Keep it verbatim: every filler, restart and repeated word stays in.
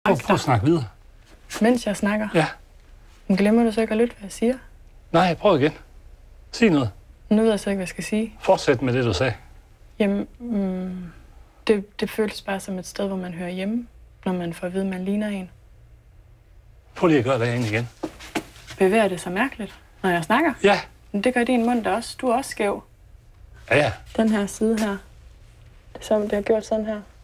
Prøv, prøv at snakke videre. Mens jeg snakker? Ja. Men glemmer du så ikke at lytte, hvad jeg siger? Nej, prøv igen. Sig noget. Nu ved jeg så ikke, hvad jeg skal sige. Fortsæt med det, du sagde. Jamen, mm, det, det føles bare som et sted, hvor man hører hjemme, når man får at vide, at man ligner en. Prøv lige at gøre det ind igen. Bevæger det så mærkeligt, når jeg snakker? Ja. Men det gør din mund da også. Du er også skæv. Ja, ja. Den her side her. Det er som, det har gjort sådan her.